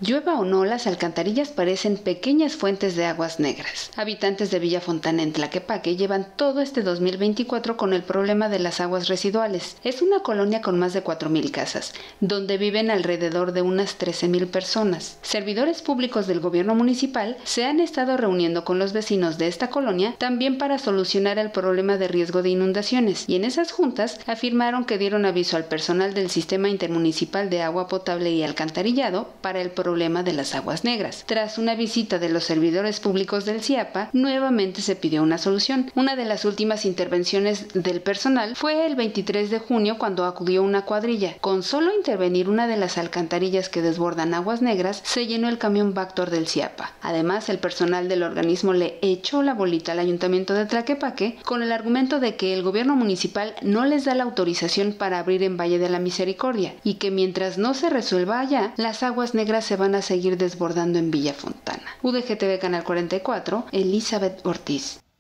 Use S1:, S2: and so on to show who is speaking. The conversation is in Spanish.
S1: Llueva o no, las alcantarillas parecen pequeñas fuentes de aguas negras. Habitantes de Villa Fontana en Tlaquepaque llevan todo este 2024 con el problema de las aguas residuales. Es una colonia con más de 4,000 casas, donde viven alrededor de unas 13,000 personas. Servidores públicos del gobierno municipal se han estado reuniendo con los vecinos de esta colonia también para solucionar el problema de riesgo de inundaciones, y en esas juntas afirmaron que dieron aviso al personal del Sistema Intermunicipal de Agua Potable y Alcantarillado para el problema de las aguas negras. Tras una visita de los servidores públicos del CIAPA, nuevamente se pidió una solución. Una de las últimas intervenciones del personal fue el 23 de junio cuando acudió una cuadrilla. Con solo intervenir una de las alcantarillas que desbordan aguas negras, se llenó el camión Vactor del CIAPA. Además, el personal del organismo le echó la bolita al ayuntamiento de Tlaquepaque con el argumento de que el gobierno municipal no les da la autorización para abrir en Valle de la Misericordia y que mientras no se resuelva allá, las aguas negras se van a seguir desbordando en Villa Fontana. UDGTV Canal 44, Elizabeth Ortiz.